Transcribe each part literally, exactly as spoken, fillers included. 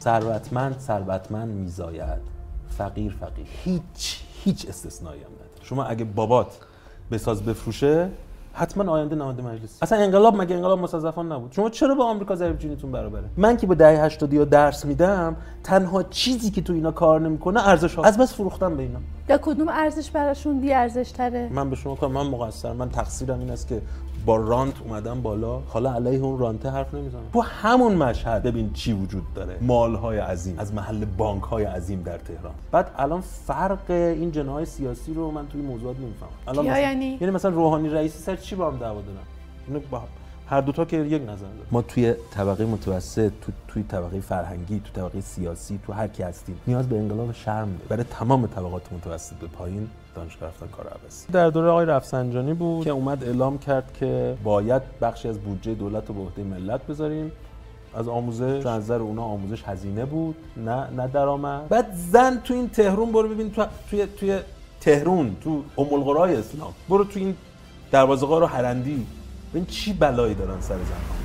ثروتمند ثروتمند میزاید، فقیر فقیر. هیچ هیچ استثنایی هم نداره. شما اگه بابات بساز بفروشه حتما آینده نماینده مجلس. اصلا انقلاب مگه انقلاب مستضعفان نبود؟ شما چرا با آمریکا ضریب جونیتون برابره؟ من که با دهه هشتاد یا درس میدم، تنها چیزی که تو اینا کار نمیکنه ارزش ها. از بس فروختن به اینا. یا کدوم ارزش براشون بی ارزش تره؟ من به شما کار من مقصرم. من تقصیرم این است که با رانت اومدم بالا، حالا علیه اون رانته حرف نمیزنم. تو همون مشهد ببین چی وجود داره، مال‌های عظیم از محل بانک‌های عظیم در تهران. بعد الان فرق این جناح سیاسی رو من توی موضوعات نمیفهمم. الان مثلا یعنی یعنی مثلا روحانی رئیسی سر چی با هم دعوا دارن؟ اینو با هر دو تا که یک نظر دارن. ما توی طبقه متوسط، تو توی طبقه فرهنگی، تو طبقه سیاسی، تو هر کی هستیم، نیاز به انقلاب شرم داریم. برای تمام طبقات متوسط به پایین دانشگاه رفتن کار عباسی. در دوره آقای رفسنجانی بود که اومد اعلام کرد که باید بخشی از بودجه دولت رو به عهده ملت بذاریم. از آموزش، از نظر اونا آموزش هزینه بود، نه نه درآمد. بعد زن تو این تهرون برو ببین تو توی توی تهرون، تو ام القرای اسلام، برو تو این دروازه‌ها رو هرندی، ببین چی بلایی دارن سر زن‌ها.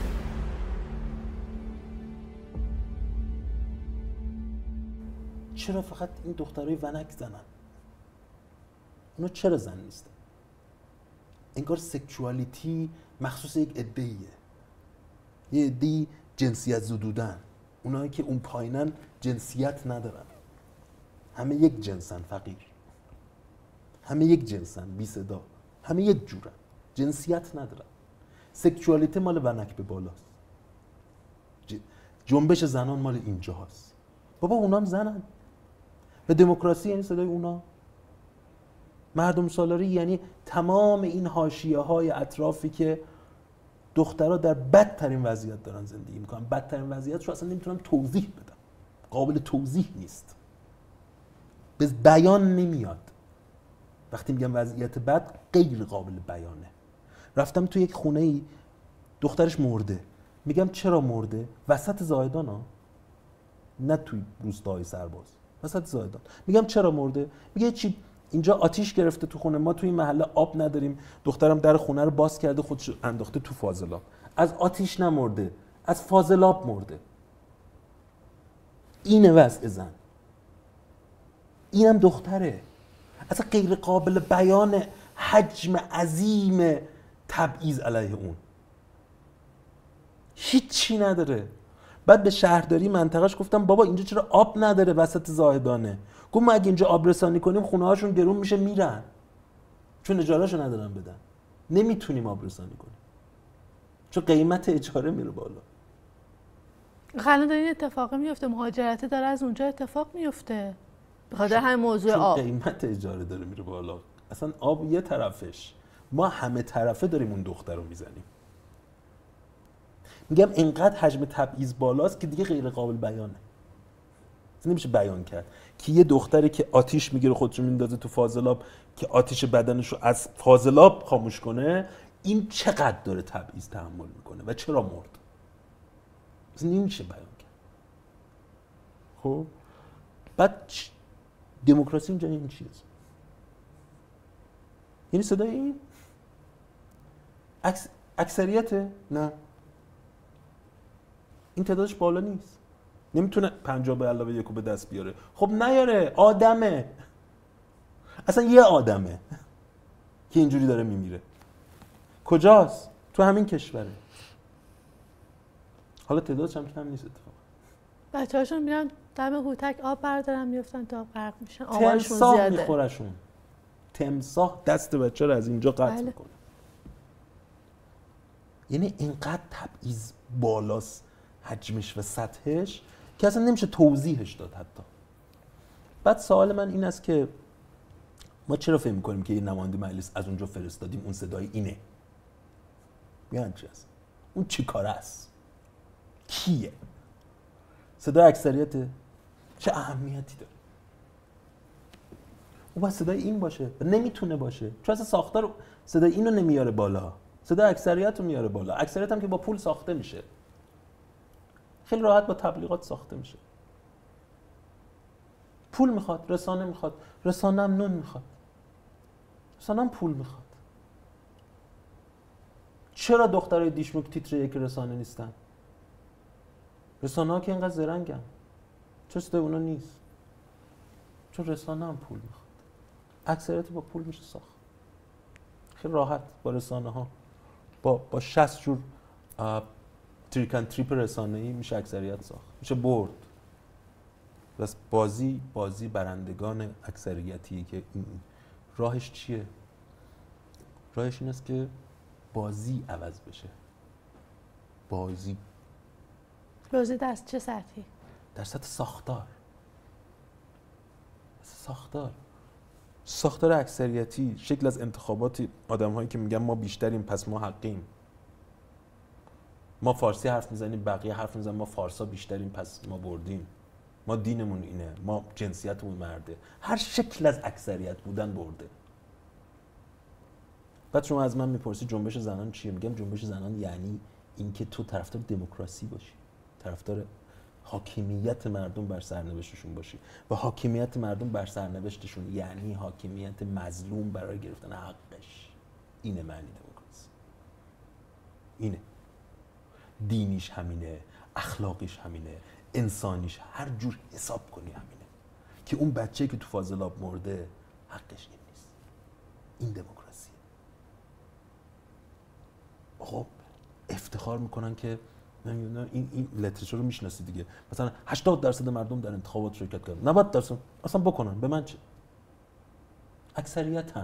چرا فقط این دخترای ونک زنن؟ اونا چرا زن نیستن؟ انگار سکشوالیتی مخصوص یک عده‌ایه. یه عده‌ای جنسیت زدودن. اونایی که اون پایینن جنسیت ندارن. همه یک جنسن فقیر. همه یک جنسن بی صدا. همه یک جورن. جنسیت ندارن. سکشوالیته مال ونک به بالاست. جنبش زنان مال اینجا هست. بابا اونام زنن. و دموکراسی یعنی صدای اونا. مردم سالاری یعنی تمام این حاشیه‌های اطرافی که دخترها در بدترین وضعیت دارن زندگی میکنن. بدترین وضعیت رو اصلا نمیتونم توضیح بدم. قابل توضیح نیست. به بیان نمیاد. وقتی میگم وضعیت بد غیر قابل بیانه. رفتم تو یک خونه ای دخترش مرده. میگم چرا مرده؟ وسط زاهدان ها. نه توی روستاهای سرباز. وسط زاهدان. میگم چرا مرده؟ میگه چی اینجا آتیش گرفته تو خونه ما، توی این محله آب نداریم. دخترم در خونه رو باز کرده خودش انداخته تو فاضلاب. از آتیش نمرده، از فاضلاب مرده. اینه وضع زن. اینم دختره. اصلا غیر قابل بیان حجم عظیم تبعیض علیه اون. هیچی نداره. بعد به شهرداری منطقهش گفتم بابا اینجا چرا آب نداره وسط زاهدانه؟ گفت ما اگه اینجا آب رسانی کنیم خونه هاشون گرون میشه میرن. چون اجارهشو ندارن بدن. نمیتونیم آب رسانی کنیم. چون قیمت اجاره میره بالا. خیلی داره این اتفاق میفته، مهاجرت داره از اونجا اتفاق میفته. بخاطر همین موضوع چون آب. قیمت اجاره داره میره بالا. اصلا آب یه طرفش. ما همه طرفه داریم اون دختر رو میزنیم. میگم اینقدر حجم تبعیض بالاست که دیگه غیر قابل بیانه. نمیشه بیان کرد که یه دختری که آتیش میگیره خودشو میندازه تو فاضلاب که آتیش بدنش رو از فاضلاب خاموش کنه، این چقدر داره تبعیض تحمل میکنه و چرا مرد. اصلا نمیشه بیان کرد. خب بعد دموکراسی اینجا این چیه؟ یعنی صدای این اکس... اکثریته؟ نه، این تعدادش بالا نیست. نمیتونه پنجاه به علاوه یکو به دست بیاره. خب نیاره، آدمه. اصلا یه آدمه که اینجوری داره میمیره. کجاست؟ تو همین کشوره. حالا تعدادش هم کم نیست اتفاقا. بچه‌هاشون میرن دم هوتک آب بردارن میفتن تا غرق میشن. آمارشون تمساح زیاده. میخورشون. تمساح دست بچه رو از اینجا قطع میکنه. یعنی اینقدر تبعیض بالاست حجمش و سطحش که اصلا نمیشه توضیحش داد حتی. بعد سوال من این است که ما چرا فکر میکنیم که یه نماینده مجلس از اونجا فرستادیم اون صدای اینه؟ میگن چی هست؟ اون چی کاره است؟ کیه؟ صدای اکثریته؟ چه اهمیتی داره؟ اون باید صدای این باشه و نمیتونه باشه چون اصلا ساختار صدای اینو نمیاره بالا، صدای اکثریت رو میاره بالا. اکثریت هم که با پول ساخته میشه، خیلی راحت با تبلیغات ساخته میشه. پول میخواد، رسانه میخواد، رسانه هم نون میخواد، رسانه هم پول میخواد. چرا دخترای دیشموک تیتر یک رسانه نیستن؟ رسانه ها که اینقدر زرنگن. چرا صدای اونا نیست؟ چون رسانه هم پول میخواد. اکثریت با پول میشه ساخت. خیلی راحت با رسانه ها با با شصت جور تریک اند تریپ رسانه‌ای میشه اکثریت ساخت، میشه برد. بس بازی بازی برندگان اکثریتیه که این راهش چیه؟ راهش این است که بازی عوض بشه. بازی بازی در چه سطحی؟ در سطح ساختار. ساختار ساختار اکثریتی، شکل از انتخاباتی، آدم هایی که میگن ما بیشتریم پس ما حقیم، ما فارسی حرف میزنیم بقیه حرف میزنن ما فارسا بیشتریم پس ما بردیم، ما دینمون اینه، ما جنسیتمون مرده. هر شکل از اکثریت بودن برده. بعد شما از من میپرسی جنبش زنان چیه؟ میگم جنبش زنان یعنی اینکه تو طرفدار دموکراسی باشی، طرفدار حاکمیت مردم بر سرنوشتشون باشی و حاکمیت مردم بر سرنوشتشون یعنی حاکمیت مظلوم برای گرفتن حقش. اینه معنی دموکراسی. اینه. دینیش همینه، اخلاقیش همینه، انسانیش هر جور حساب کنی همینه که اون بچه‌ای که تو فاضلاب مرده حقش این نیست. این دموکراسی. خب افتخار میکنن که این این لیترچر رو میشناسی دیگه، مثلا هشتاد درصد مردم در انتخابات شرکت کردن، نود درصد اصلا بکنن، به من چه؟ اکثریت هم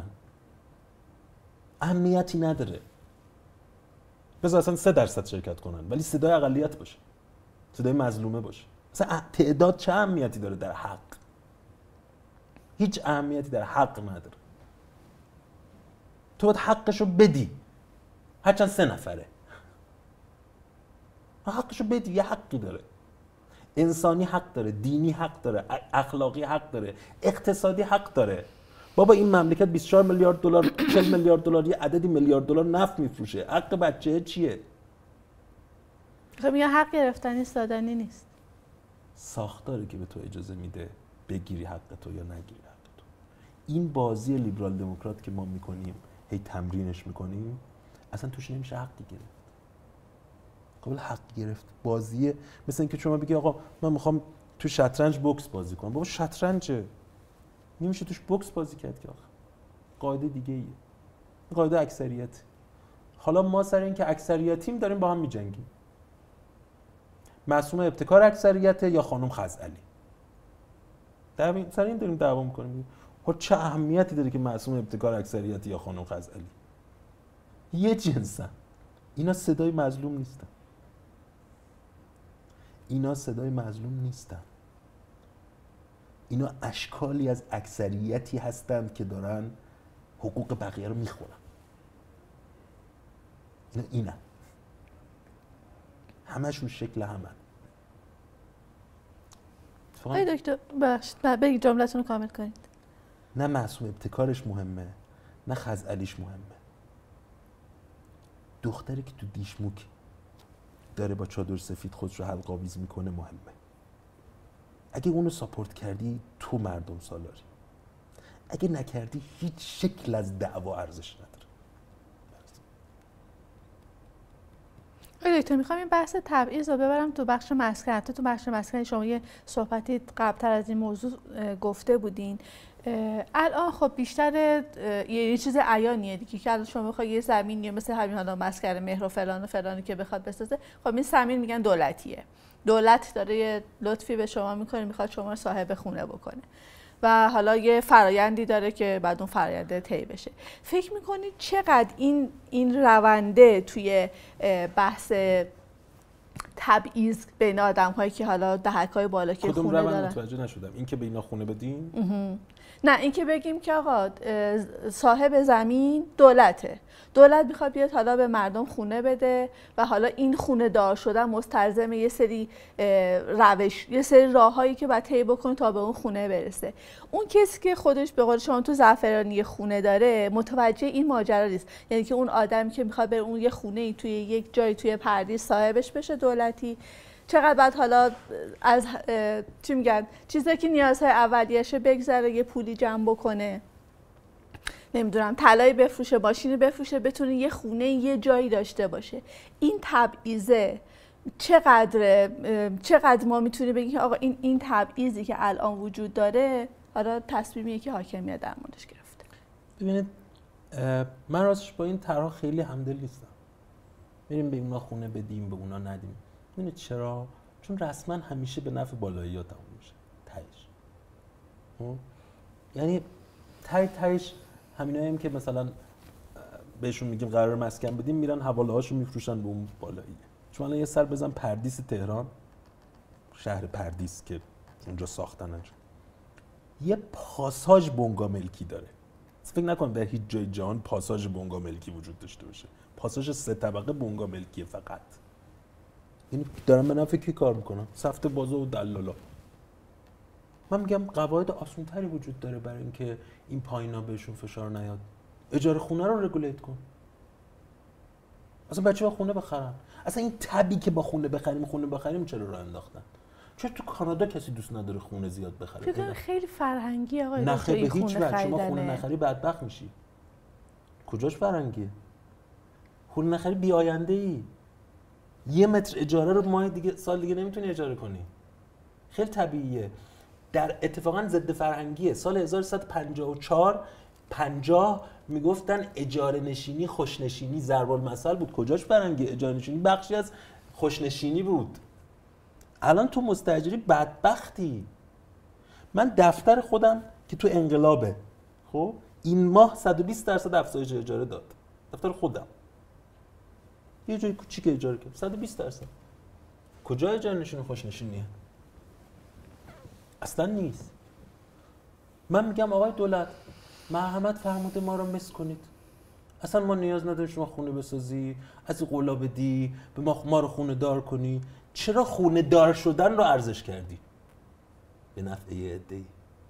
اهمیتی نداره. بذار اصلا سه درصد شرکت کنن ولی صدای اقلیت باشه، صدای مظلومه باشه. مثلا تعداد چه اهمیتی داره در حق؟ هیچ اهمیتی در حق نداره. تو باید حقشو بدی، هرچند سه نفره حقشو بدی. یه حقی داره، انسانی حق داره، دینی حق داره، اخلاقی حق داره، اقتصادی حق داره. بابا این مملکت بیست و چهار میلیارد دلار چهل میلیارد دلار یه عددی میلیارد دلار نفت میفروشه. حق بچه چیه؟ خب میگه حق گرفتنی است، دادنی نیست. ساختاری که به تو اجازه میده بگیری حق تو یا نگیری حق تو. این بازی لیبرال دموکرات که ما میکنیم، هی تمرینش میکنیم، اصلا توش نمیشه حقی گرفت. قبل حق گرفت بازیه. مثل اینکه شما بگی آقا من میخوام تو شطرنج بوکس بازی کنم. بابا شطرنجه، نمیشه توش بوکس بازی کرد که آخه. قاعده دیگه ایه. قاعده اکثریت. حالا ما سر این که اکثریتیم داریم با هم میجنگیم. معصومه ابتکار اکثریته یا خانم خزعلی؟ در این سر این داریم دعوا میکنیم. خب چه اهمیتی داره که معصومه ابتکار اکثریتی یا خانم خزعلی؟ یه جنسن. اینا صدای مظلوم نیستن. اینا صدای مظلوم نیستن. اینا اشکالی از اکثریتی هستند که دارن حقوق بقیه رو میخورن. اینا اینا همشون شکل همن. آقای دکتر بخشید بگید جملتون رو کامل کنید. نه معصوم ابتکارش مهمه، نه خزعلیش مهمه. دختری که تو دیشموک داره با چادر سفید خودش رو حلق‌آویز میکنه مهمه. اگه اونو ساپورت کردی تو مردم سالاری، اگه نکردی هیچ شکل از دعوا ارزش نداره. آقای دکتر میخوام این بحث تبعیض رو ببرم تو بخش مسکن. تو بخش مسکن شما یه صحبتی قبلتر از این موضوع گفته بودین. الان خب بیشتر یه چیز عیانیه دیگه که الان شما بخوای یه زمینی مثل همین حالا مسکن مهر و فلان و فلانی که بخواد بسازه، خب این زمین میگن دولتیه. دولت داره یه لطفی به شما میکنه، میخواد شما رو صاحب خونه بکنه و حالا یه فرایندی داره که بعد اون فراینده طی بشه. فکر میکنید چقدر این این رونده توی بحث تبعیض بین آدم‌هایی که حالا دهک‌های بالا که خونه دارن؟ کدوم متوجه نشدم. این که به اینا خونه بدین؟ نه، این که بگیم که آقا صاحب زمین دولته، دولت میخواد بیاد حالا به مردم خونه بده و حالا این خونه دار شدن مستلزم یه سری روش، یه سری راههایی که باید طی بکنه تا به اون خونه برسه. اون کسی که خودش به قول شما تو زعفرانی خونه داره متوجه این ماجرا نیست. یعنی که اون آدمی که میخواد بره اون یه خونه توی یک جای توی پردیس صاحبش بشه دولتی، چقدر بعد حالا از چی میگن چیزایی که نیازهای اولیه‌اشه بگذره، یه پولی جمع بکنه، نمیدونم طلای بفروشه، ماشین بفروشه، بتونه یه خونه یه جایی داشته باشه. این تبعیضه چقدر چقدر ما میتونیم بگیم که آقا این این تبعیضی که الان وجود داره حالا تصمیمیه که حاکمیت در موردش گرفته. ببینید من راستش با این طرح خیلی همدل نیستم. بریم به اونا خونه بدیم به اونا ندیم. ببینید چرا؟ چون رسما همیشه به نفع بالایی‌ها تموم میشه. تهش. یعنی تای تهش همینایی هم که مثلا بهشون میگیم قرار مسکن بدیم میرن حواله‌هاشو میفروشن به اون بالایی. چون الان یه سر بزن پردیس تهران، شهر پردیس که اونجا ساختنش، یه پاساژ بنگاه ملکی داره. فکر نکن در هیچ جای جهان پاساژ بنگاه ملکی وجود داشته باشه. پاساژ سه طبقه بنگاه ملکیه فقط. یعنی دارن به نفع کی کار میکنن؟ سفته بازار و دلالا. من میگم قواعد آسان‌تری وجود داره برای اینکه این پایینا بهشون فشار نیاد. اجاره خونه رو رگولیت کن. اصلا بچه‌ها خونه بخرن. اصلا این تبی که با خونه بخریم خونه بخریم چرا راه انداختن؟ چون تو کانادا کسی دوست نداره خونه زیاد بخره. فکر خیلی فرهنگی آقای دکتر. نه به هیچ وجه شما خونه نخری بدبخت میشی. کجاش فرهنگیه؟ خونه نخری بی آینده ای. یه متر اجاره رو ماه دیگه سال دیگه نمیتونی اجاره کنی. خیلی طبیعیه. در اتفاقا ضد فرهنگیه. سال هزار و سیصد و پنجاه و چهار پنجاه میگفتن اجاره نشینی خوشنشینی ضرب المثل بود. کجاش فرهنگی؟ اجاره نشینی بخشی از خوشنشینی بود. الان تو مستاجری بدبختی. من دفتر خودم که تو انقلابه خب این ماه صد و بیست درصد افزایش اجاره داد. دفتر خودم یه جای کوچیک اجاره کرد صد و بیست درصد. کجا اجاره نشینی خوشنشینیه؟ اصلا نیست. من میگم آقای دولت مرحمت فرموده ما رو مس کنید. اصلا ما نیاز نداریم شما خونه بسازی، از قولا بدی، به ما ما رو خونه دار کنی. چرا خونه دار شدن رو ارزش کردی؟ به نفع یه عده‌ای.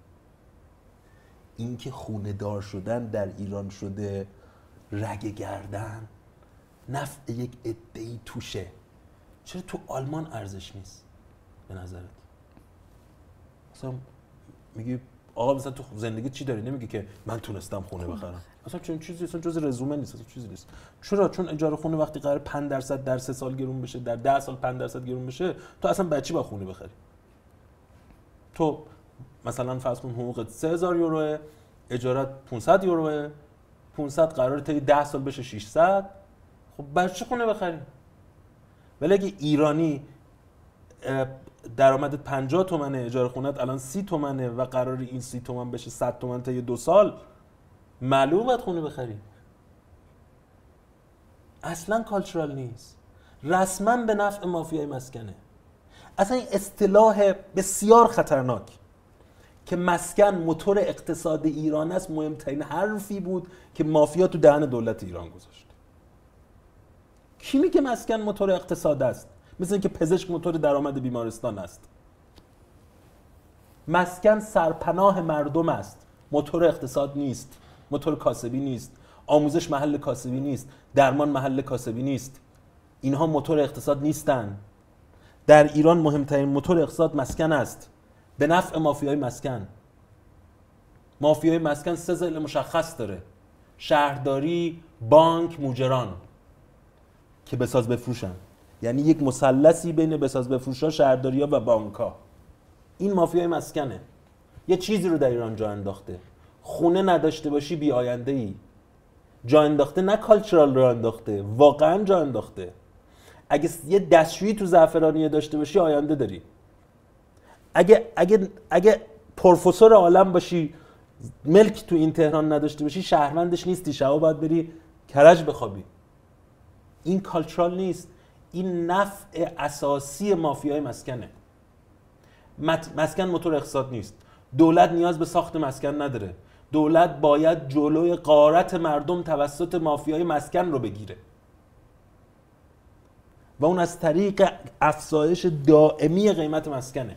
این که خونه دار شدن در ایران شده رگ گردن، نفع یک عده‌ای توشه. چرا تو آلمان ارزش نیست به نظرت؟ مثلا میگی آقا مثلا تو زندگی چی داری؟ نمیگی که من تونستم خونه بخرم. اصلا چون چیزی اصلا جز رزومه نیست، اصلا چیزی نیست. چرا؟ چون اجاره خونه وقتی قرار پنج درصد در سه سال گرون بشه، در ده سال پنج درصد گرون بشه، تو اصلا بچی با خونه بخری. تو مثلا فرض کن حقوقت سه هزار یوروه، اجارت پانصد یوروه، پانصد قراره تا ده سال بشه ششصد. خب بچه خونه بخری. ولی اگه ایرانی درآمدت پنجاه تومنه، اجاره خونت الان سی تومنه و قرار این سی تومن بشه صد تومن تا یه دو سال، معلومه باید خونه بخری. اصلا کالچورال نیست. رسما به نفع مافیای مسکنه. اصلا این اصطلاح بسیار خطرناک که مسکن موتور اقتصاد ایران است مهمترین حرفی بود که مافیا تو دهن دولت ایران گذاشت. کی میگه مسکن موتور اقتصاد است؟ مثل اینکه پزشک موتور درآمد بیمارستان است. مسکن سرپناه مردم است، موتور اقتصاد نیست، موتور کاسبی نیست. آموزش محل کاسبی نیست، درمان محل کاسبی نیست. اینها موتور اقتصاد نیستن. در ایران مهمترین موتور اقتصاد مسکن است، به نفع مافیای مسکن. مافیای مسکن سه ضلع مشخص داره: شهرداری، بانک، موجران که بساز بفروشن. یعنی یک مثلثی بین بساز بفروشا، شهرداری‌ها و بانک‌ها. این مافیای مسکنه. یه چیزی رو در ایران جا انداخته. خونه نداشته باشی بی آینده‌ای. جا انداخته، نه کالچورال رو انداخته، واقعا جا انداخته. اگه یه دستشویی تو زعفرانیه داشته باشی آینده داری. اگه اگه اگه پروفسور عالم باشی، ملک تو این تهران نداشته باشی، شهروندش نیستی، شبا باید بری کرج بخوابی. این کالچورال نیست. این نفع اساسی مافیای مسکنه. مسکن موتور اقتصاد نیست. دولت نیاز به ساخت مسکن نداره. دولت باید جلوی غارت مردم توسط مافیای مسکن رو بگیره و اون از طریق افزایش دائمی قیمت مسکنه.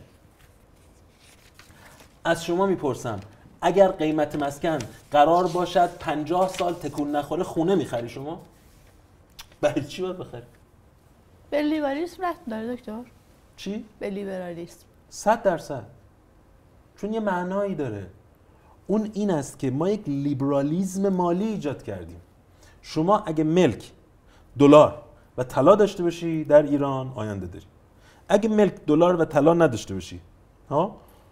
از شما میپرسم اگر قیمت مسکن قرار باشد پنجاه سال تکون نخوره، خونه میخری شما؟ برای چی باید بخری؟ به لیبرالیسم رفت داره دکتر؟ چی؟ به لیبرالیسم صد درصد. چون یه معنایی داره. اون این است که ما یک لیبرالیسم مالی ایجاد کردیم. شما اگه ملک، دلار و طلا داشته باشی در ایران آینده داری. اگه ملک، دلار و طلا نداشته باشی، ها،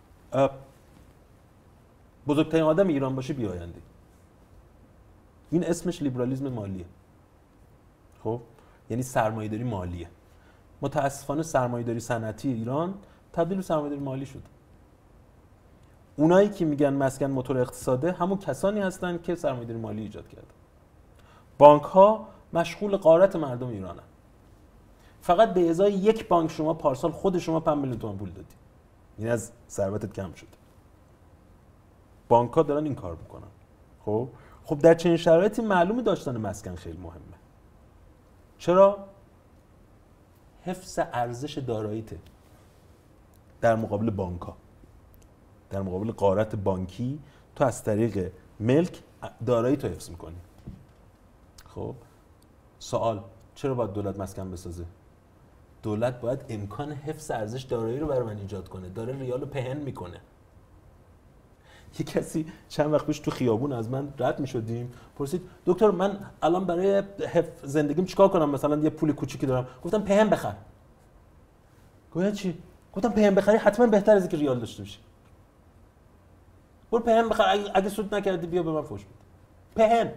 بزرگترین آدم ایران باشی، بی آینده. این اسمش لیبرالیسم مالیه. خب یعنی سرمایه‌داری مالیه. متاسفانه سرمایه‌داری صنعتی ایران تبدیل به سرمایه‌داری مالی شد. اونایی که میگن مسکن موتور اقتصاده همون کسانی هستن که سرمایه‌داری مالی ایجاد کردن. بانک‌ها مشغول غارت مردم ایرانن. فقط به ازای یک بانک شما پارسال خود شما پنج میلیون تومان پول دادی. این از ثروتت کم شد. بانک‌ها دارن این کار میکنن. خب خب در چنین شرایطی معلومه داشتن مسکن خیلی مهمه. چرا؟ حفظ ارزش داراییته در مقابل بانک‌ها. در مقابل غارت بانکی تو از طریق ملک دارایی تو حفظ میکنی. خب سوال، چرا باید دولت مسکن بسازه؟ دولت باید امکان حفظ ارزش دارایی رو برای من ایجاد کنه. داره ریال رو پهن میکنه. یه کسی چند وقت پیش تو خیابون از من رد میشدیم پرسید دکتر من الان برای حفظ زندگیم چیکار کنم؟ مثلا یه پول کوچیکی دارم. گفتم پهن بخر. گفتم چی؟ گفتم پهن بخری حتما بهتره از اینکه ریال داشته باشی. برو پهن بخر، اگه, اگه سود نکردی بیا به من فوش بده. پهن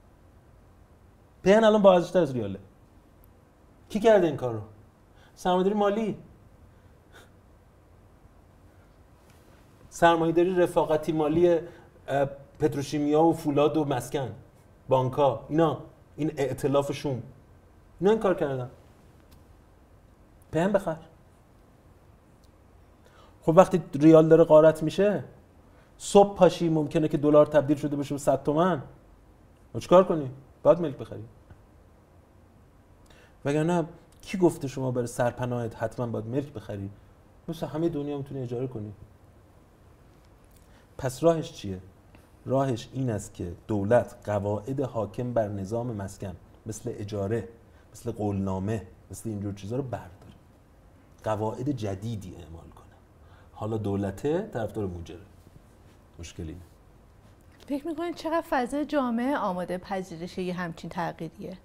پهن الان با ارزش‌تر از ریاله. کی کرده این کارو؟ سرمایه‌داری مالی، سرمایه‌داری رفاقتی مالی، پتروشیمیا و فولاد و مسکن، بانک‌ها، اینا، این ائتلاف شوم، اینا این کار کردن. پهن بخر. خب وقتی ریال داره غارت میشه، صبح پاشی ممکنه که دلار تبدیل شده بشه به صد تومن. و چیکار کنی؟ باید ملک بخری. وگرنه کی گفته شما برای سرپناهت حتما باید ملک بخری؟ مثل همه دنیا میتونی اجاره کنی. پس راهش چیه؟ راهش این است که دولت قواعد حاکم بر نظام مسکن مثل اجاره، مثل قولنامه، مثل اینجور چیزا رو برداره. قواعد جدیدی اعمال کنه. حالا دولته طرفدار موجره. مشکلی نه. فکر می‌کنید چقدر فضای جامعه آماده پذیرش یه همچین تغییریه؟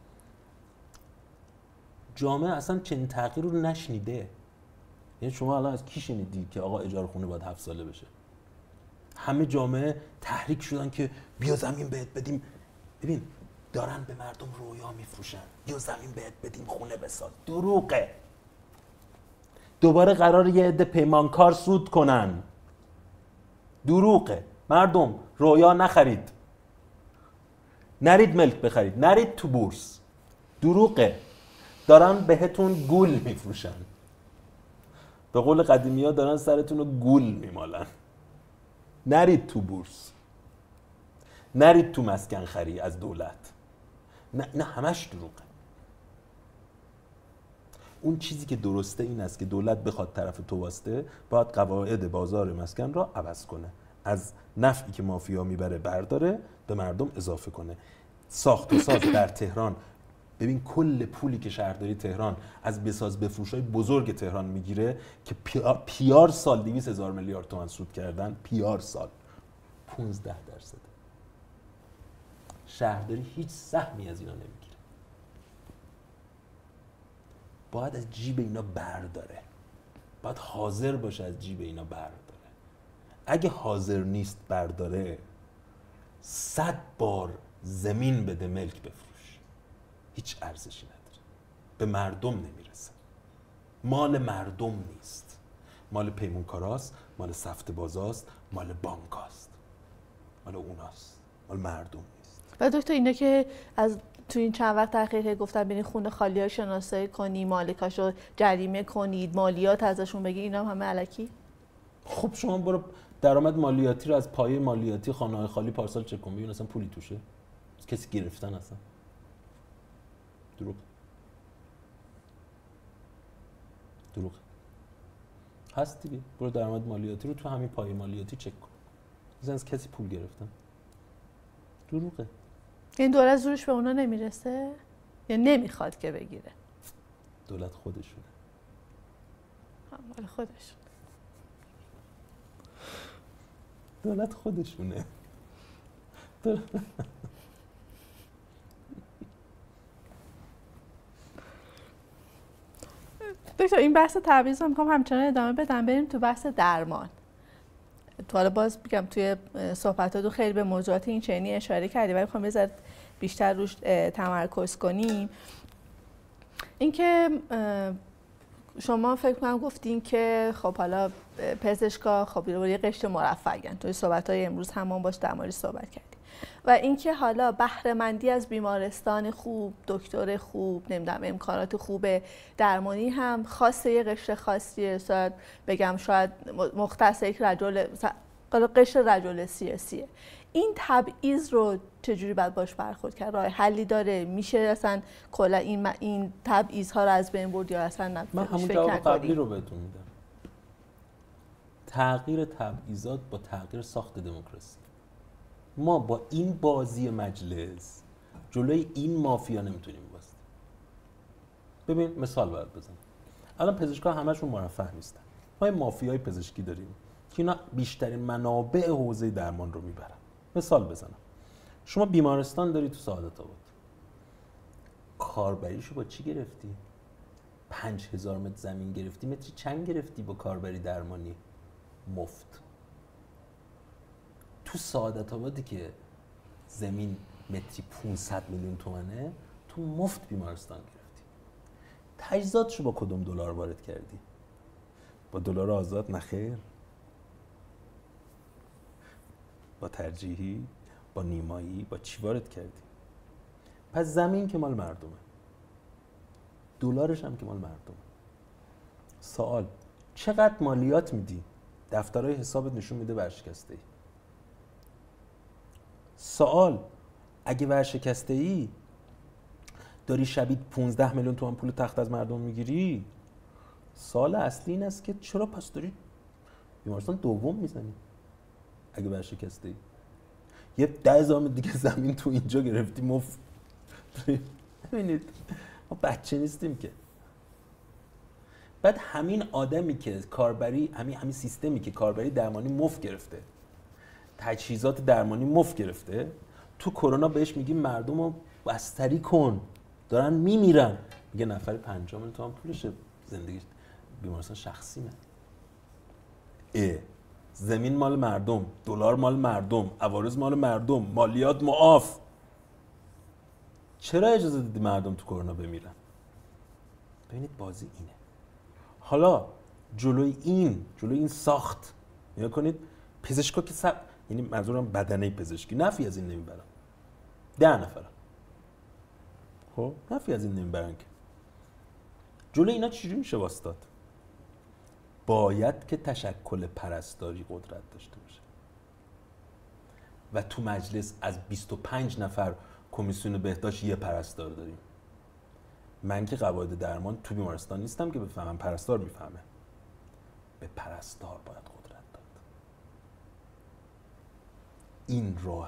جامعه اصلا چنین تغییر رو نشنیده. یعنی شما الان از کی شنیدی که آقا اجاره خونه باید هفت ساله بشه؟ همه جامعه تحریک شدن که بیا زمین بهت بدیم. ببین دارن به مردم رویا میفروشن، بیا زمین بهت بدیم خونه بساز. دروغه. دوباره قرار یه عده پیمانکار سود کنن. دروغه. مردم رویا نخرید، نرید ملک بخرید، نرید تو بورس. دروغه. دارن بهتون گول میفروشن. به قول قدیمی ها دارن سرتون رو گول میمالن. نرید تو بورس، نرید تو مسکن خری از دولت. نه, نه همش دروغه. اون چیزی که درسته این است که دولت بخواد طرف تو واسطه باید قواعد بازار مسکن را عوض کنه. از نفعی که مافیا میبره برداره، به مردم اضافه کنه. ساخت و ساز در تهران، ببین کل پولی که شهرداری تهران از بساز بفروشای بزرگ تهران میگیره که پیار سال دویست هزار میلیارد تومان سود کردن، پیار سال پانزده درصد. شهرداری هیچ سهمی از اینا نمیگیره. باید از جیب اینا برداره. باید حاضر باشه از جیب اینا برداره. اگه حاضر نیست برداره، صد بار زمین بده ملک بفروش، هیچ ارزشی نداره. به مردم نمیرسه. مال مردم نیست. مال پیمونکاراست، مال سفت بازاست، مال بانکاست، مال اوناست، مال مردم نیست. و دکتر اینا که از تو این چند وقت اخیر گفتن برین خونه خالی ها شناسایی کنی، مالکاشو جریمه کنید، مالیات ازشون بگی، اینا هم همه الکی؟ خب شما برو درآمد مالیاتی رو از پایه مالیاتی خانه‌های خالی پارسال چک کن، ببین اصلا پولی توشه. کسی گرفتن اصلا؟ دروغ. دروغ. هست دیگه. برو درآمد مالیاتی رو تو همین پایه مالیاتی چک کن. مثلا از کسی پول گرفتن؟ دروغه. این دولت زورش به اونا نمیرسه؟ یا نمیخواد که بگیره؟ دولت خودشونه. مال خودشون. دولت خودشونه. دولت دکتر این بحث تبعیض رو میخوام همچنان ادامه بدم، بریم تو بحث درمان. تو حالا باز میگم توی صحبتاتون خیلی به موضوعات این چنینی اشاره کردی ولی میخوام یه ذره بیشتر روش تمرکز کنیم. اینکه شما فکر کنم گفتین که خب حالا پزشکا خب یه قشر مرفه‌این، توی صحبت‌های امروز همون باش در موردش صحبت کردیم. و اینکه حالا بهره مندی از بیمارستان خوب، دکتر خوب، نمیدونم امکانات خوب درمانی هم خاصه یه قشر خاصیه، شاید بگم شاید مختص یک رجل قشر رجل سیاسیه. این تبعیض رو چجوری باید باش برخورد کرد؟ راه حلی داره؟ میشه اصلا کلا این این تبعیض ها رو از بین برد یا اصلا نه؟ من همون جواب قبلی رو بهتون میدم. تغییر تبعیضات با تغییر ساخت دموکراسی. ما با این بازی مجلس جلوی این مافیا نمیتونیم وایسیم. ببین مثال باید بزنم. الان پزشکا همشون مرفه نیستن. ما یه مافیای پزشکی داریم که اینا بیشترین منابع حوزه درمان رو میبرن. مثال بزنم. شما بیمارستان داری تو سعادت آباد. کاربریشو با چی گرفتی؟ پنج هزار متر زمین گرفتی، متری چند گرفتی با کاربری درمانی؟ مفت. تو سعادت آبادی که زمین متری پانصد میلیون تومنه، تو مفت بیمارستان گرفتی. تجهیزاتشو با کدوم دلار وارد کردی؟ با دلار آزاد؟ نخیر. با ترجیحی، با نیمایی، با چی وارد کردی؟ پس زمین که مال مردمه، دلارش هم که مال مردمه. سوال چقدر مالیات میدی؟ دفترهای حسابت نشون میده ورشکسته ای. سوال اگه ورشکسته ای داری شبیه پانزده میلیون تومان پول تخت از مردم میگیری، سوال اصلی این است که چرا پس داری بیمارستان دوم میزنی؟ اگه ورشکسته ای یه ده هزار دیگه زمین تو اینجا گرفتی مفت. ببینید ما بچه نیستیم که. بعد همین آدمی که کاربری، همین همین سیستمی که کاربری درمانی مفت گرفته، تجهیزات درمانی مفت گرفته، تو کرونا بهش میگیم مردم رو بستری کن، دارن میمیرن، میگه نفر پنجاه میلیون تومان پولشه، زندگیش بیمارستان شخصیمه. اه زمین مال مردم، دلار مال مردم، عوارض مال مردم، مالیات معاف. چرا اجازه دادی مردم تو کرونا بمیرن؟ ببینید بازی اینه. حالا جلوی این جلوی این ساخت نگاه کنید. پزشکا که سب... یعنی منظورم بدنه پزشکی نفی از این نمیبرن. ده نفرن. خب نفی از این نمیبرن که. جلوی اینا چجوری میشه واسطاد؟ باید که تشکل پرستاری قدرت داشته باشه. و تو مجلس از بیست و پنج نفر کمیسیون بهداشت یه پرستار داریم. من که قواعد درمان تو بیمارستان نیستم که بفهمم، پرستار میفهمه. به پرستار باید قدرت داد. این راه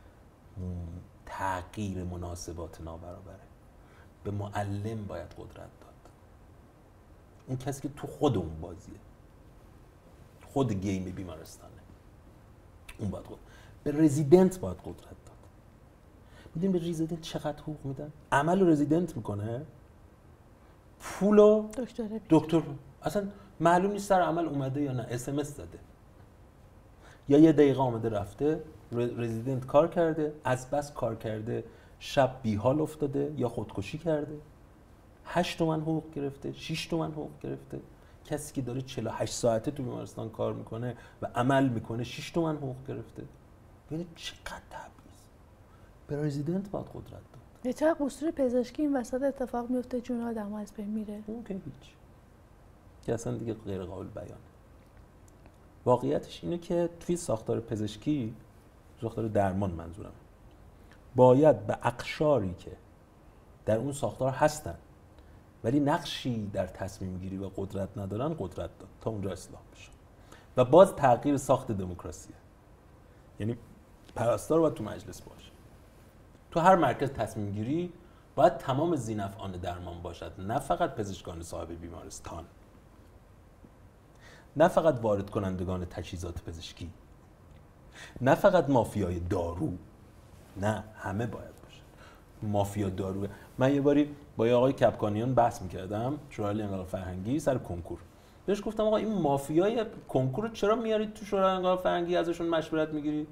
تغییر مناسبات نابرابره. به معلم باید قدرت داد. اون کسی که تو خود اون بازیه، خود گیم بیمارستانه، اون باید قدرت. به رزیدنت باید قدرت داد. میدونی به رزیدنت چقدر حقوق میدن؟ عمل رزیدنت میکنه، پولو دکتر دکتر اصلا معلوم نیست سر عمل اومده یا نه، اس ام اس زده یا یه دقیقه آمده رفته، رزیدنت کار کرده، از بس کار کرده شب بیحال افتاده یا خودکشی کرده، هشت تومن حقوق گرفته، شش تومن حقوق گرفته. کسی که داره چهل و هشت ساعته تو بیمارستان کار میکنه و عمل میکنه شش تومن حقوق گرفته. ببینید چقدر تبعیض. به رزیدنت باید قدرت داد. یه چقدر قصور پزشکی این وسط اتفاق میفته، جون آدم از بین میره. اون که هیچ، که اصلا دیگه غیر قابل بیانه. واقعیتش اینه که توی ساختار پزشکی، ساختار درمان منظورم، باید به اقشاری که در اون ساختار هستن ولی نقشی در تصمیم گیری و قدرت ندارن قدرت داد تا اونجا اصلاح بشه. و باز تغییر ساخت دموکراسیه. یعنی پرستار باید تو مجلس باشه. تو هر مرکز تصمیم گیری باید تمام ذی‌نفعان درمان باشد، نه فقط پزشکان صاحب بیمارستان، نه فقط وارد کنندگان تجهیزات پزشکی، نه فقط مافیای دارو، نه همه باید باشه. مافیا داروه. من یه باری با یه آقای کپکانیان بحث میکردم، شورای انقلاب فرهنگی، سر کنکور. بهش گفتم آقا این مافیای کنکور رو چرا میارید تو شورای انقلاب فرهنگی ازشون مشورت میگیرید؟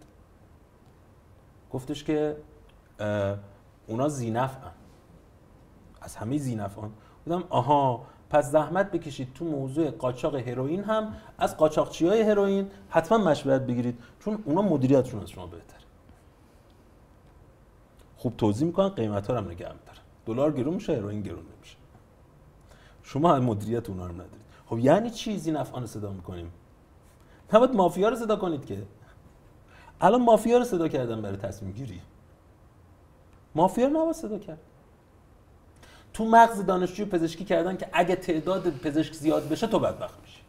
گفتش که اونا ذی‌نفعن، از همه ذی‌نفعن. گفتم آها پس زحمت بکشید تو موضوع قاچاق هروئین هم از قاچاقچیای هروئین حتما مشورت بگیرید، چون اونا مدیریتشون از شما بهتره. خوب توضیح میکنن، قیمتا رو هم نگه می‌دارن. دلار گرون میشه، هروئین گرون نمیشه. شما هم مدیریت اونا رو ندارید. خب یعنی چی ذی‌نفعان صدا میکنیم؟ نباید مافیا رو صدا کنید که. الان مافیا رو صدا کردن برای تصمیم گیری. مافیا رو نباید صدا کرد. تو مغز دانشجوی پزشکی کردن که اگه تعداد پزشک زیاد بشه تو بدبخت میشی.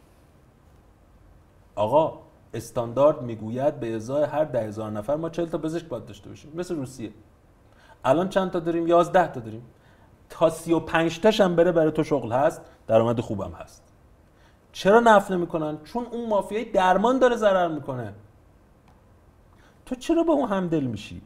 آقا استاندارد میگوید به ازای هر ده هزار نفر ما چهل تا پزشک باید داشته باشیم، مثل روسیه. الان چند تا داریم؟ یازده تا داریم. تا سی و پنج تاش هم بره برای تو شغل هست، درآمد خوبم هست. چرا نفع نمیکنن؟ چون اون مافیای درمان داره ضرر میکنه. تو چرا با اون همدل میشی؟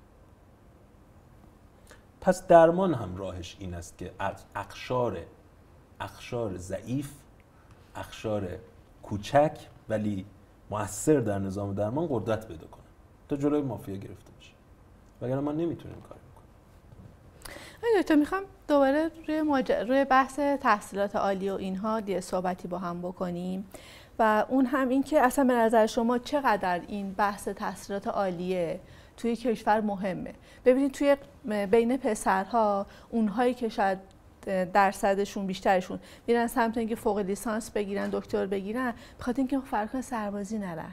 پس درمان هم راهش این است که اقشار اقشار ضعیف، اقشار کوچک ولی مؤثر در نظام درمان قدرت پیدا کنه تا جلوی مافیا گرفته بشه. وگرنه ما نمیتونیم کار بکنیم. دکتر میخوام دوباره روی ماجر... روی بحث تحصیلات عالی و اینها یه صحبتی با هم بکنیم و اون هم این که اصلا به نظر شما چقدر این بحث تحصیلات عالیه توی کشور مهمه. ببینید توی بین پسرها اونهایی که شاید درصدشون بیشترشون میرن سمت اینکه فوق لیسانس بگیرن، دکتر بگیرن، بخاطر اینکه فرق سربازی نرن.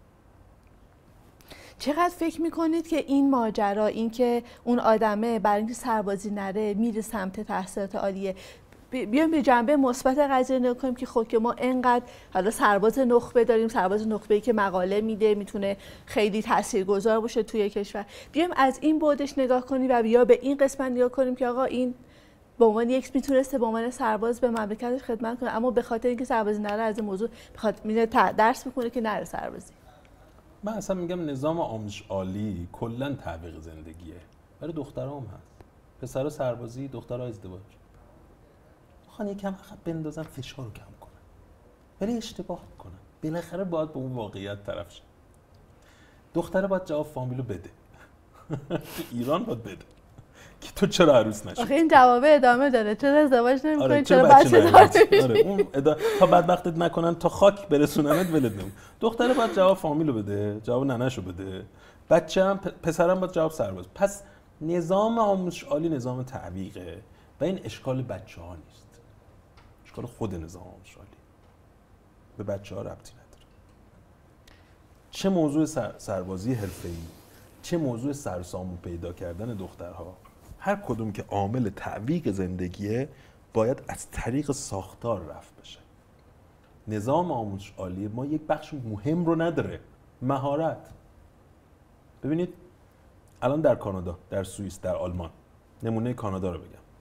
چقدر فکر میکنید که این ماجرا، این که اون آدمه برای اینکه سربازی نره میره سمت تحصیلات عالیه، بیایم به جنبه مثبت قضیه نگاه کنیم که خب که ما انقدر حالا سرباز نخبه داریم، سرباز نخبه‌ای که مقاله میده، میتونه خیلی تاثیرگذار باشه توی کشور، بیایم از این بعدش نگاه کنیم و بیا به این قسمت نگاه کنیم که آقا این به عنوان یک میتونسته به عنوان سرباز به مملکتش خدمت کنه، اما به خاطر اینکه سربازی نره از این موضوع بخاطر میره درس میکنه که نره سربازی. من اصلا میگم نظام آموزش عالی کلا تعویق زندگیه. برای دخترها هم هست. پسرها سربازی، دخترها ازدواج. خان یکم عقب بندازن، فشار رو کم کنن. ولی اشتباه کنن. بالاخره باید به اون واقعیت طرف شه. دختره باید جواب فامیلو بده. تو ایران باید بده. که تو چرا عروس نشی؟ آخه این جواب ادامه داره. چرا ازدواج نمی‌کنی؟ آره، چرا بچه داری؟ آره، اون ادا... تا بدبختت نکنن تا خاک برسوننت ولد نمون. دختره باید جواب فامیلو بده، جواب ننه‌شو بده. بچه هم پ... پسرم باید جواب سرباز. پس نظام آموزش عالی نظام تعویقه و این اشکال بچه‌ها نیست. اشکال خود نظام آموزش عالی. به بچه‌ها ربطی نداره. چه موضوع سر... سربازی حرفه‌ای، چه موضوع سرسامو پیدا کردن دخترها، هر کدوم که عامل تعویق زندگیه باید از طریق ساختار رفت بشه. نظام آموزش عالی ما یک بخش مهم رو نداره، مهارت. ببینید الان در کانادا، در سوئیس، در آلمان، نمونه کانادا رو بگم،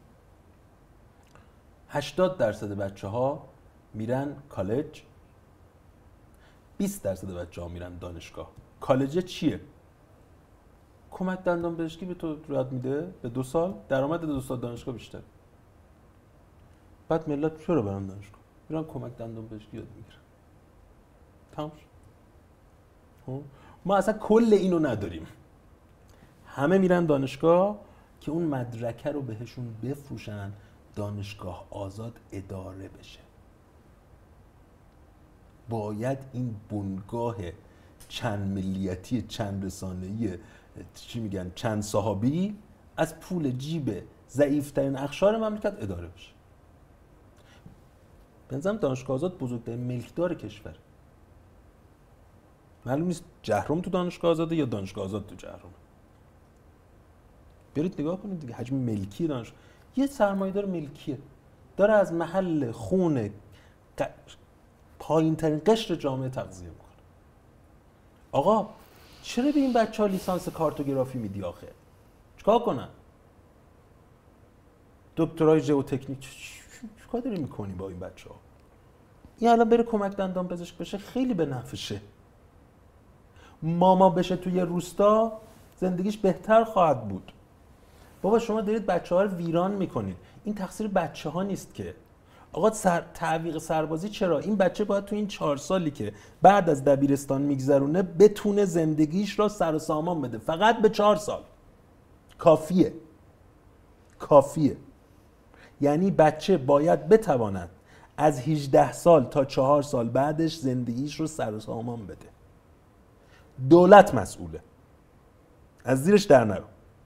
هشتاد درصد بچه ها میرن کالج، بیست درصد بچه ها میرن دانشگاه. کالج چیه؟ کمک دندان پزشکی به تو یاد میده، به دو سال درآمد دو سال دانشگاه بیشتر. بعد ملت چرا برن دانشگاه؟ میرن کمک دندان پزشکی یاد میگیرن. تمام شد. ما اصلا کل اینو نداریم. همه میرن دانشگاه که اون مدرکه رو بهشون بفروشن، دانشگاه آزاد اداره بشه. باید این بنگاه چند ملیتی، چند رسانه‌ای، چی میگن، چند صحابی از پول جیب ضعیف‌ترین اقشار مملکت اداره بشه. بنظرم دانشگاه آزاد بزرگترین ملکدار کشور. معلوم نیست جهرم تو دانشگاه آزاده یا دانشگاه آزاد تو جهرم. برید نگاه کنید دیگه، حجم ملکی دانشگاه. یه سرمایه‌دار ملکیه، داره از محل خون ق... پایین‌ترین قشر جامعه تغذیه میکنه. آقا چرا به این بچه ها لیسانس کارتوگرافی میدی آخه؟ چیکار کنن؟ دکترای ژئوتکنیک چیکار داری میکنی با این بچه ها؟ این الان بره کمک دندان پزشک بشه خیلی به نفعشه. ماما بشه توی روستا زندگیش بهتر خواهد بود. بابا شما دارید بچه‌ها رو ویران میکنید. این تقصیر بچه‌ها نیست که. آقا سر... تعویق سربازی چرا؟ این بچه باید تو این چهار سالی که بعد از دبیرستان میگذرونه بتونه زندگیش را سر و سامان بده. فقط به چهار سال کافیه. کافیه. یعنی بچه باید بتواند از هجده سال تا چهار سال بعدش زندگیش رو سر و سامان بده. دولت مسئوله. از زیرش در نرو.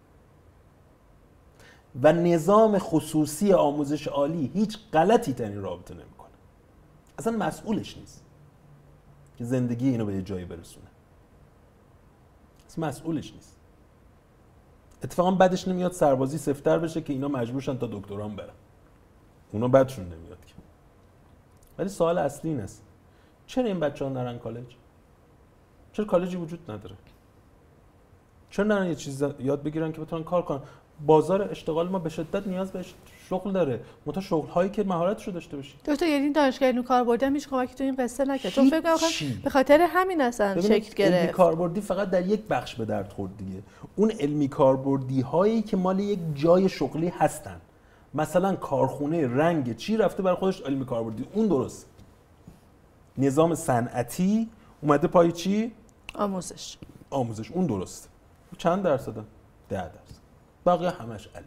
و نظام خصوصی آموزش عالی هیچ غلطی در این رابطه نمیکنه. اصلا مسئولش نیست که زندگی اینو به یه جایی برسونه. اصلا مسئولش نیست. اتفاقا بعدش نمیاد سربازی سفتر بشه که اینا مجبورشن تا دکتران برن. اونا بعدشون نمیاد که. ولی سوال اصلی این است: چرا این بچه‌ها نرن کالج؟ چرا کالجی وجود نداره؟ چرا نرن یه چیز یاد بگیرن که بتونن کار کنن؟ بازار اشتغال ما به شدت نیاز به شغل داره. متا شغل هایی که مهارتشو داشته باشی. دکتر یعنی دانشگاه علمی کاربردی هم هیچ کمکی تو این قصه نکرد؟ چون فکر کنم به خاطر همین اصلا شکل گرفت. علمی کاربردی فقط در یک بخش به درد خورد دیگه. اون علمی کاربردی هایی که مال یک جای شغلی هستن. مثلا کارخونه رنگ چی رفته برای خودش علمی کاربردی، اون درست. نظام صنعتی اومده پای چی؟ آموزش. آموزش اون درست. چند درصد؟ ده درصد. بقیه همش الکی.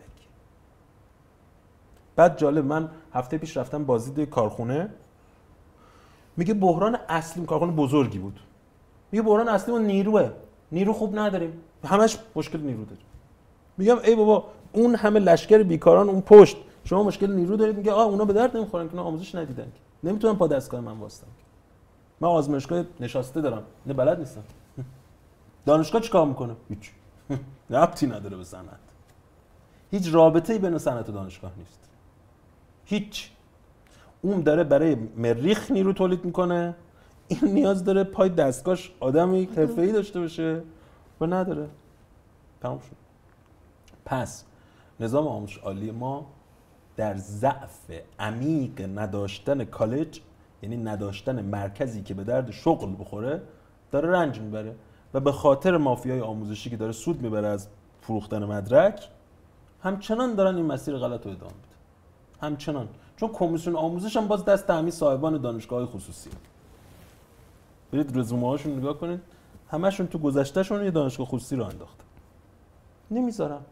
بعد جالب، من هفته پیش رفتم بازدید کارخونه، میگه بحران اصلی، کارخونه بزرگی بود، میگه بحران اصلی اون نیروه، نیرو خوب نداریم، همش مشکل نیرو داریم. میگم ای بابا اون همه لشکر بیکاران اون پشت، شما مشکل نیرو دارید؟ میگه آ اونا به درد نمیخورن که اونا آموزش ندیدن، نمیتونن پا دستگاه من واسطن، من آزمایشگاه نشاسته دارم، نه بلد نیستم. دانشگاه چیکار میکنه؟ هیچ. ربطی نداره به صنعت. هیچ رابطه‌ای بین صنعت و دانشگاه نیست. هیچ. اون داره برای مریخ نیرو تولید میکنه، این نیاز داره پای دستگاهش آدمی حرفه‌ای داشته باشه و نداره. تمام شد. پس نظام آموزش عالی ما در ضعف عمیق نداشتن کالج، یعنی نداشتن مرکزی که به درد شغل بخوره، داره رنج میبره و به خاطر مافیای آموزشی که داره سود میبره از فروختن مدرک، همچنان دارن این مسیر غلط رو ادامه میدن. همچنان. چون کمیسیون آموزش هم باز دست همین صاحبان دانشگاه‌های خصوصی. برید رزومه هاشون نگاه کنید، همشون تو گذشتهشون یه دانشگاه خصوصی رو انداختن. نمیذارم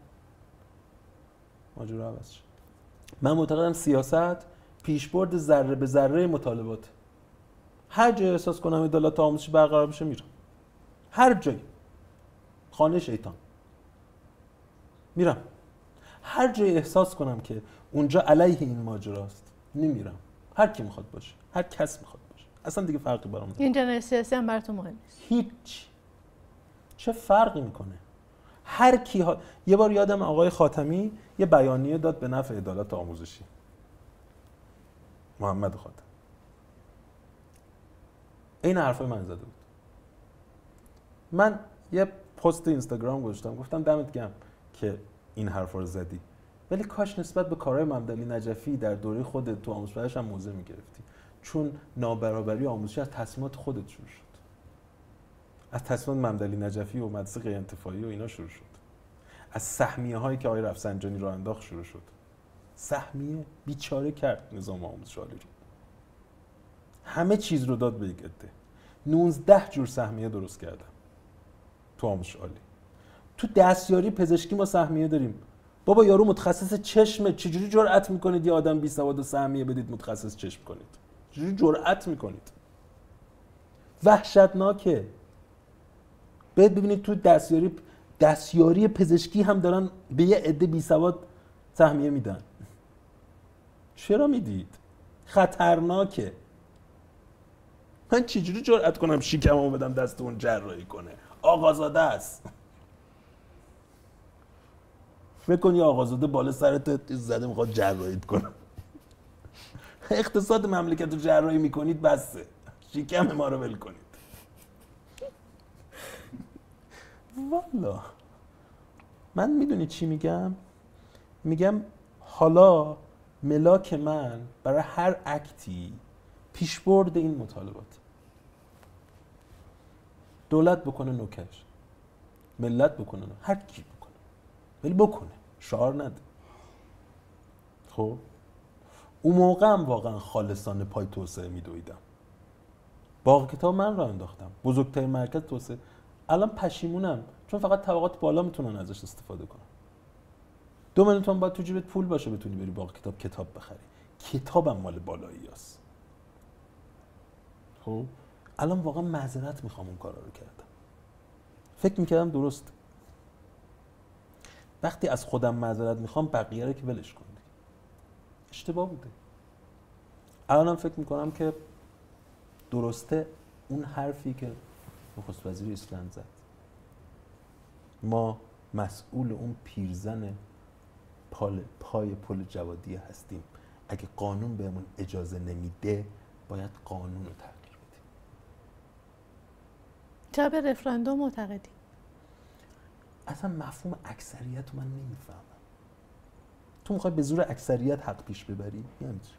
ماجرا عوض شه. من معتقدم سیاست پیشبرد ذره به ذره مطالبات. هر جای احساس کنم عدالت آموزشی برقرار بشه میرم. هر جای. خانه شیطان. میرم. هر جای احساس کنم که اونجا علیه این ماجراست نمیرم. هر کی میخواد باشه، هر کس میخواد باشه، اصلا دیگه فرقی برام نداره. این جنبه سیاسی هم براتون مهم نیست؟ هیچ. چه فرقی میکنه؟ هر کی ها... یه بار یادم آقای خاتمی یه بیانیه داد به نفع عدالت آموزشی. محمد خاتمی این حرفای من زده بود. من یه پست اینستاگرام گذاشتم، گفتم دمت گرم که این حرفا رو زدی، ولی کاش نسبت به کارهای ممدلی نجفی در دوره خودت تو آموزش پرورش هم موضع میگرفتی، چون نابرابری آموزشی از تصمیمات خودت شروع شد. از تصمیمات ممدلی نجفی و مدرسه غیر انتفاعی و اینا شروع شد. از سهمیه هایی که آقای رفسنجانی راه انداخت شروع شد. سهمیه بیچاره کرد نظام آموزش عالی رو. همه چیز رو داد به یک عده. نوزده جور سهمیه درست کردم تو آموزش عالی. تو دستیاری پزشکی ما سهمیه داریم. بابا یارو متخصص چشمه، چجوری جرأت میکنید یه آدم بی سواد و سهمیه بدید متخصص چشم کنید؟ چجوری جرأت میکنید؟ وحشتناکه. بعد ببینید تو دستیاری دستیاری پزشکی هم دارن به یه عده بی سواد سهمیه میدن. چرا میدید؟ خطرناکه. من چجوری جرأت کنم شیکمو بدم دست اون جراحی کنه؟ آقازاده است. فکر کن یه آقازاده بالا سرت زده میخواد جراحیت کنه. اقتصاد مملکت رو جراحی میکنید بسه. شیکم ما رو ول کنید. والا من میدونی چی میگم؟ میگم حالا ملاک من برای هر اکتی پیشبرد این مطالبات. دولت بکنه نوکش، ملت بکنه، هر کی بکنه، ولی بکنه. شعار نده. خب اون موقع هم واقعا خالصانه پای توسعه میدویدم. باغ کتاب من راه انداختم، بزرگترین مرکز توسعه. الان پشیمونم چون فقط طبقات بالا میتونن ازش استفاده کنن. دو میلیون تومان باید تو جیبت پول باشه بتونی بری باغ کتاب کتاب بخری. کتابم مال بالایی هست. خب الان واقعا معذرت میخوام اون کارا رو کردم. فکر میکردم درست. وقتی از خودم معذرت میخوام بقیه رو که ولش کنم. اشتباه بوده. الانم فکر میکنم که درسته اون حرفی که نخست وزیر ایسلند زد. ما مسئول اون پیرزن پای پل جوادیه هستیم. اگه قانون بهمون اجازه نمیده باید قانون رو تغییر بدیم. چرا به رفراندوم معتقدی؟ اصلا مفهوم اکثریت رو من نمیفهمم. تو میخوای به زور اکثریت حق پیش ببری؟ یعنی چی؟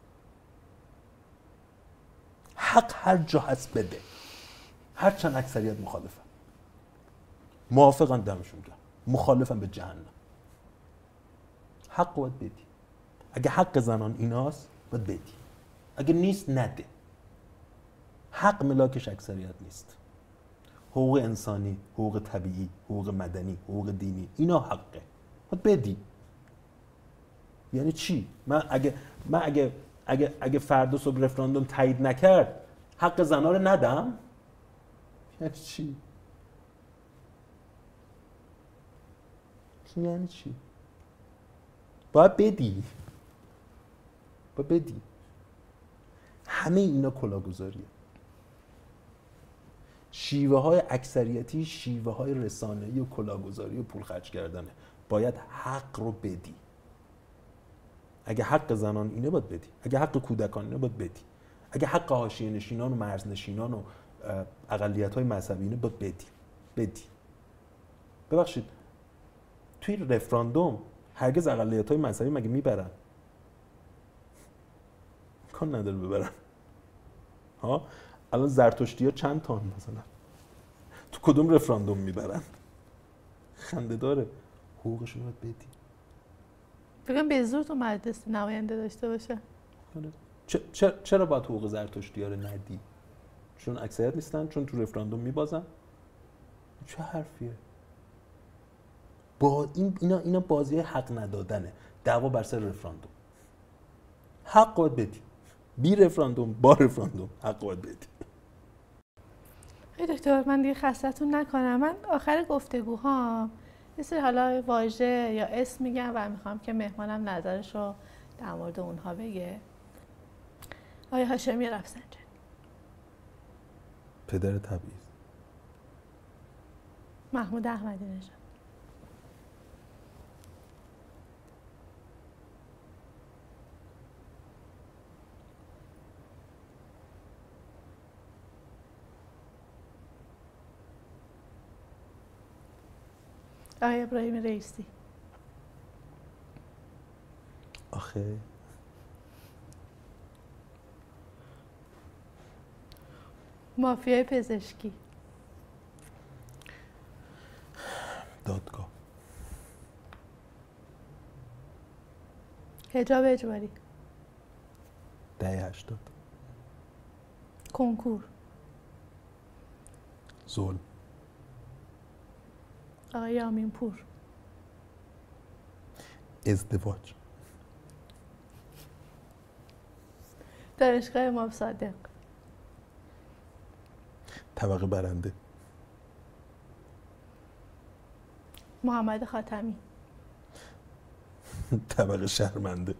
حق هر جا هست بده. هر چند اکثریت مخالفن. موافقن دمشون گرم. مخالفن به جهنم. حق باید بدی. اگه حق زنان ایناست باید بدی. اگه نیست نده. حق ملاکش اکثریت نیست. حقوق انسانی، حقوق طبیعی، حقوق مدنی، حقوق دینی، اینا حقه. باید بدی. یعنی چی؟ من اگه من اگه اگه اگه فردا صبح رفراندوم تایید نکرد حق زنا رو ندم؟ یعنی چی؟ یعنی چی؟ باید بدی. باید بدی. همه اینا کلاهگذاریه. شیوه های اکثریتی شیوه های رسانه‌ای و کلاهگذاری و پول خرج کردنه. باید حق رو بدی. اگه حق زنان اینه باید بدی. اگه حق کودکان اینه باید بدی. اگه حق حاشیه نشینان و مرزنشینان و اقلیت‌های مذهبی اینه باید بدی. بدی. ببخشید توی رفراندوم هرگز اقلیت‌های مذهبی مگه میبرن؟ کار نداره ببرن. ها الان زرتشتی‌ها چند تا مثلا تو کدوم رفراندوم میبرن؟ خنده داره. حقوقشون رو بدی. بگم به زور تو مجلس نماینده داشته باشه. چرا چرا باید حقوق زرتشتی‌ها رو ندی؟ چون اکثریت نیستن؟ چون تو رفراندوم میبازن؟ چه حرفیه؟ با این اینا اینا بازی حق ندادنه. دعوا بر سر رفراندوم. حق باید بدی. بی رفراندوم با رفراندوم حق باید بدی. ای دکتر من دیگه خستتون نکنم. من آخر گفتگوها یه سری حالا واژه یا اسم میگم و میخوام که مهمانم نظرش رو در مورد اونها بگه. آقای هاشمی رفسنجانی. پدر تبعیض. محمود احمدی نژاد. آقای ابراهیم رئیسی. آخه مافیای پزشکی. دادگاه. حجاب اجباری. دهه هشتاد. کنکور. ظلم. آقای آمین پور. ازدواج. دانشگاه امام صادق. طبقه برنده. محمد خاتمی. طبقه شرمنده.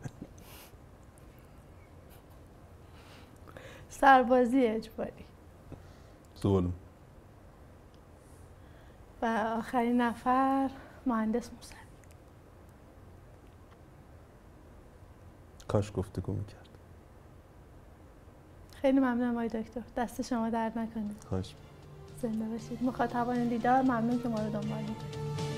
سربازی اجباری. ظلم. و آخرین نفر مهندس موسوی. کاش گفتگو میکرد. خیلی ممنونم آقای دکتر. دست شما درد نکنه. خواهش. زنده باشید. مخاطبان دیدار ممنون که ما رو دنبال میکنید.